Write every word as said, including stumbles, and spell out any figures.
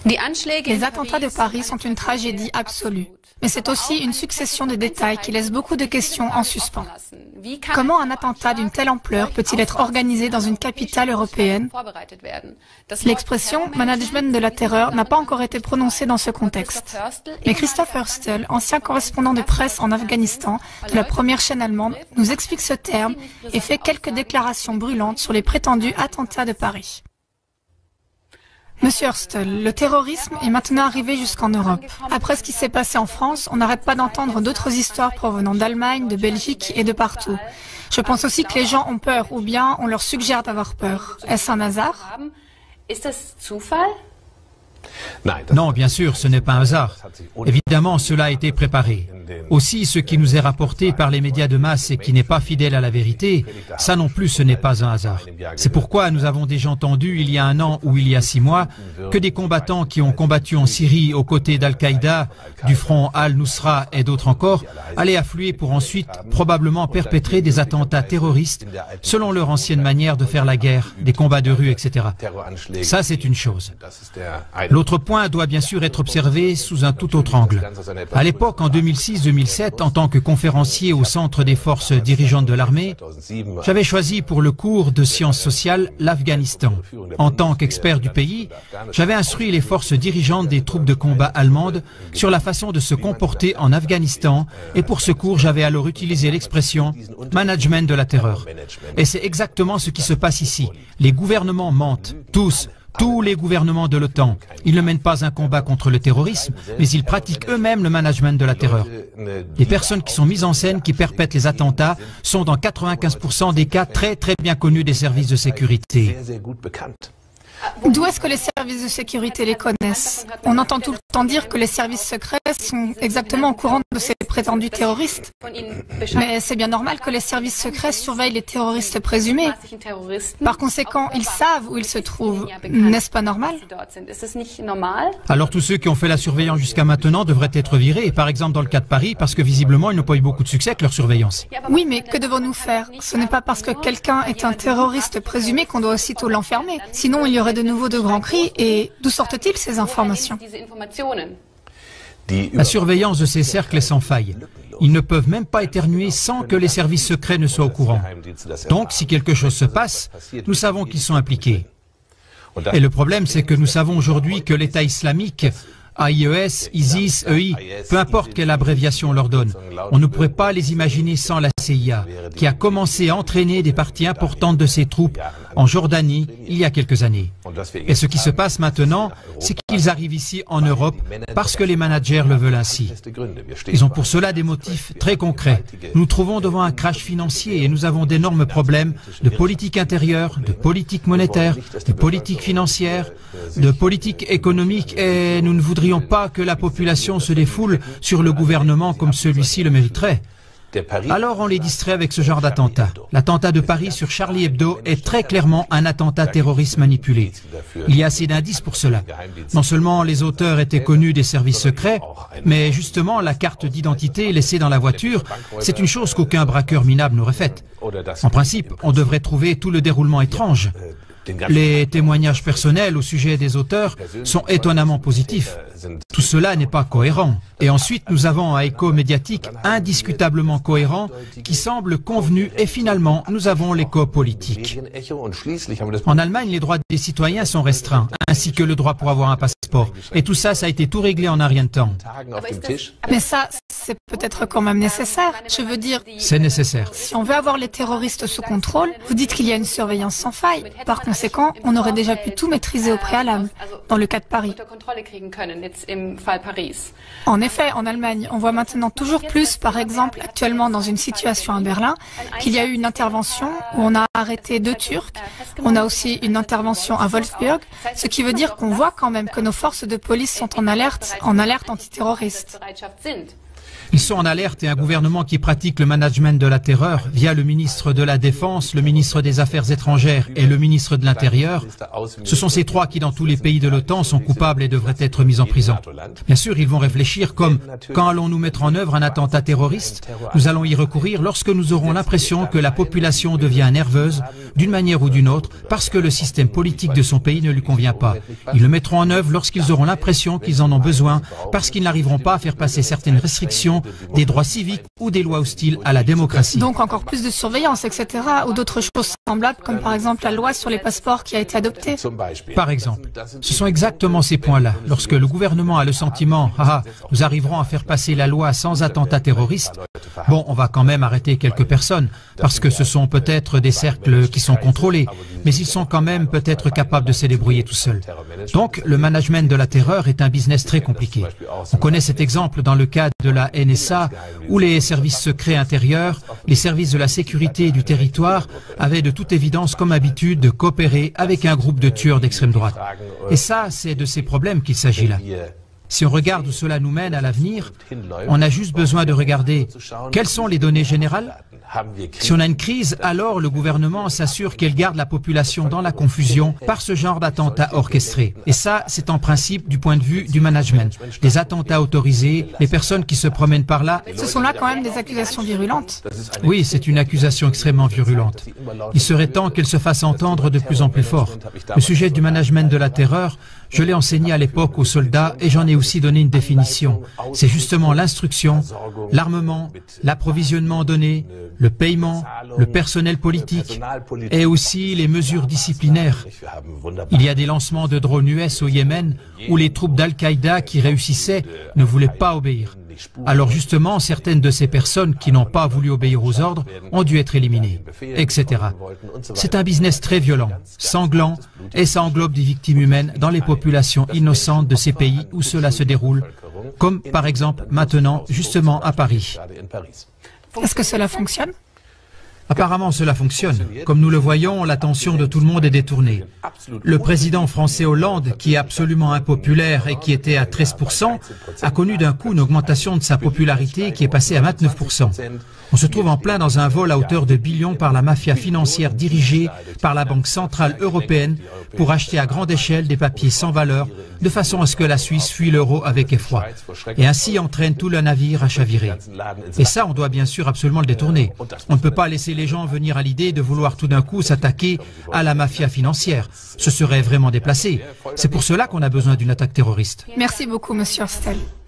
Les attentats de Paris sont une tragédie absolue. Mais c'est aussi une succession de détails qui laissent beaucoup de questions en suspens. Comment un attentat d'une telle ampleur peut-il être organisé dans une capitale européenne? L'expression « management de la terreur » n'a pas encore été prononcée dans ce contexte. Mais Christoph Hörstel, ancien correspondant de presse en Afghanistan de la première chaîne allemande, nous explique ce terme et fait quelques déclarations brûlantes sur les prétendus attentats de Paris. Monsieur Hörstel, le terrorisme est maintenant arrivé jusqu'en Europe. Après ce qui s'est passé en France, on n'arrête pas d'entendre d'autres histoires provenant d'Allemagne, de Belgique et de partout. Je pense aussi que les gens ont peur, ou bien on leur suggère d'avoir peur. Est-ce un hasard? Non, bien sûr, ce n'est pas un hasard. Évidemment, cela a été préparé. Aussi, ce qui nous est rapporté par les médias de masse et qui n'est pas fidèle à la vérité, ça non plus, ce n'est pas un hasard. C'est pourquoi nous avons déjà entendu, il y a un an ou il y a six mois, que des combattants qui ont combattu en Syrie aux côtés d'Al-Qaïda, du front Al-Nusra et d'autres encore, allaient affluer pour ensuite probablement perpétrer des attentats terroristes selon leur ancienne manière de faire la guerre, des combats de rue, et cetera. Ça, c'est une chose. L'autre point doit bien sûr être observé sous un tout autre angle. À l'époque, en deux mille six deux mille sept, en tant que conférencier au Centre des forces dirigeantes de l'armée, j'avais choisi pour le cours de sciences sociales l'Afghanistan. En tant qu'expert du pays, j'avais instruit les forces dirigeantes des troupes de combat allemandes sur la façon de se comporter en Afghanistan et pour ce cours, j'avais alors utilisé l'expression « management de la terreur ». Et c'est exactement ce qui se passe ici. Les gouvernements mentent, tous. Tous les gouvernements de l'OTAN, ils ne mènent pas un combat contre le terrorisme, mais ils pratiquent eux-mêmes le management de la terreur. Les personnes qui sont mises en scène, qui perpètrent les attentats, sont dans quatre-vingt-quinze pour cent des cas très très bien connus des services de sécurité. D'où est-ce que les services de sécurité les connaissent? On entend tout le temps dire que les services secrets sont exactement au courant de ces prétendus terroristes. Mais c'est bien normal que les services secrets surveillent les terroristes présumés. Par conséquent, ils savent où ils se trouvent. N'est-ce pas normal? Alors tous ceux qui ont fait la surveillance jusqu'à maintenant devraient être virés, et par exemple dans le cas de Paris, parce que visiblement ils n'ont pas eu beaucoup de succès avec leur surveillance. Oui, mais que devons-nous faire? Ce n'est pas parce que quelqu'un est un terroriste présumé qu'on doit aussitôt l'enfermer. Sinon, il y aurait de nouveau de grands cris. Et d'où sortent-ils ces informations? La surveillance de ces cercles est sans faille. Ils ne peuvent même pas éternuer sans que les services secrets ne soient au courant. Donc, si quelque chose se passe, nous savons qu'ils sont impliqués. Et le problème, c'est que nous savons aujourd'hui que l'État islamique, A I E S, ISIS, E I, peu importe quelle abréviation on leur donne, on ne pourrait pas les imaginer sans la C I A, qui a commencé à entraîner des parties importantes de ses troupes en Jordanie il y a quelques années. Et ce qui se passe maintenant, c'est qu'ils arrivent ici en Europe parce que les managers le veulent ainsi. Ils ont pour cela des motifs très concrets. Nous nous trouvons devant un crash financier et nous avons d'énormes problèmes de politique intérieure, de politique monétaire, de politique financière, de politique économique et nous ne voudrions pas que la population se défoule sur le gouvernement comme celui-ci le mériterait. Alors on les distrait avec ce genre d'attentat. L'attentat de Paris sur Charlie Hebdo est très clairement un attentat terroriste manipulé. Il y a assez d'indices pour cela. Non seulement les auteurs étaient connus des services secrets, mais justement la carte d'identité laissée dans la voiture, c'est une chose qu'aucun braqueur minable n'aurait faite. En principe, on devrait trouver tout le déroulement étrange. Les témoignages personnels au sujet des auteurs sont étonnamment positifs. Tout cela n'est pas cohérent. Et ensuite, nous avons un écho médiatique indiscutablement cohérent qui semble convenu et finalement, nous avons l'écho politique. En Allemagne, les droits des citoyens sont restreints, ainsi que le droit pour avoir un passeport. Et tout ça, ça a été tout réglé en un rien de temps. Mais ça, c'est peut-être quand même nécessaire. Je veux dire... C'est nécessaire. Si on veut avoir les terroristes sous contrôle, vous dites qu'il y a une surveillance sans faille. Par conséquent, on aurait déjà pu tout maîtriser au préalable, dans le cas de Paris. En effet, en Allemagne, on voit maintenant toujours plus, par exemple, actuellement dans une situation à Berlin, qu'il y a eu une intervention où on a arrêté deux Turcs. On a aussi une intervention à Wolfsburg, ce qui veut dire qu'on voit quand même que nos forces de police sont en alerte, en alerte antiterroriste. Ils sont en alerte et un gouvernement qui pratique le management de la terreur via le ministre de la Défense, le ministre des Affaires étrangères et le ministre de l'Intérieur. Ce sont ces trois qui, dans tous les pays de l'OTAN, sont coupables et devraient être mis en prison. Bien sûr, ils vont réfléchir comme « Quand allons-nous mettre en œuvre un attentat terroriste ? Nous allons y recourir lorsque nous aurons l'impression que la population devient nerveuse, d'une manière ou d'une autre, parce que le système politique de son pays ne lui convient pas. Ils le mettront en œuvre lorsqu'ils auront l'impression qu'ils en ont besoin, parce qu'ils n'arriveront pas à faire passer certaines restrictions des droits civiques ou des lois hostiles à la démocratie. » Donc encore plus de surveillance, et cetera, ou d'autres choses semblables, comme par exemple la loi sur les passeports qui a été adoptée. Par exemple, ce sont exactement ces points-là. Lorsque le gouvernement a le sentiment « Ah, nous arriverons à faire passer la loi sans attentat terroriste », bon, on va quand même arrêter quelques personnes, parce que ce sont peut-être des cercles qui sont contrôlés, mais ils sont quand même peut-être capables de se débrouiller tout seuls. Donc, le management de la terreur est un business très compliqué. On connaît cet exemple dans le cas de la N S A, où les services secrets intérieurs, les services de la sécurité et du territoire avaient de toute évidence comme habitude de coopérer avec un groupe de tueurs d'extrême droite. Et ça, c'est de ces problèmes qu'il s'agit là. Si on regarde où cela nous mène à l'avenir, on a juste besoin de regarder quelles sont les données générales. Si on a une crise, alors le gouvernement s'assure qu'elle garde la population dans la confusion par ce genre d'attentats orchestrés. Et ça, c'est en principe du point de vue du management. Les attentats autorisés, les personnes qui se promènent par là... Ce sont là quand même des accusations virulentes. Oui, c'est une accusation extrêmement virulente. Il serait temps qu'elle se fasse entendre de plus en plus fort. Le sujet du management de la terreur, je l'ai enseigné à l'époque aux soldats et j'en ai aussi donné une définition. C'est justement l'instruction, l'armement, l'approvisionnement donné, le paiement, le personnel politique et aussi les mesures disciplinaires. Il y a des lancements de drones U S au Yémen où les troupes d'Al-Qaïda qui réussissaient ne voulaient pas obéir. Alors justement, certaines de ces personnes qui n'ont pas voulu obéir aux ordres ont dû être éliminées, et cetera. C'est un business très violent, sanglant, et ça englobe des victimes humaines dans les populations innocentes de ces pays où cela se déroule, comme par exemple maintenant, justement à Paris. Est-ce que cela fonctionne ? Apparemment, cela fonctionne. Comme nous le voyons, l'attention de tout le monde est détournée. Le président français Hollande, qui est absolument impopulaire et qui était à treize pour cent, a connu d'un coup une augmentation de sa popularité qui est passée à vingt-neuf pour cent. On se trouve en plein dans un vol à hauteur de billions par la mafia financière dirigée par la Banque centrale européenne pour acheter à grande échelle des papiers sans valeur, de façon à ce que la Suisse fuit l'euro avec effroi, et ainsi entraîne tout le navire à chavirer. Et ça, on doit bien sûr absolument le détourner. On ne peut pas laisser les gens venir à l'idée de vouloir tout d'un coup s'attaquer à la mafia financière. Ce serait vraiment déplacé. C'est pour cela qu'on a besoin d'une attaque terroriste. Merci beaucoup, Monsieur Hurstel.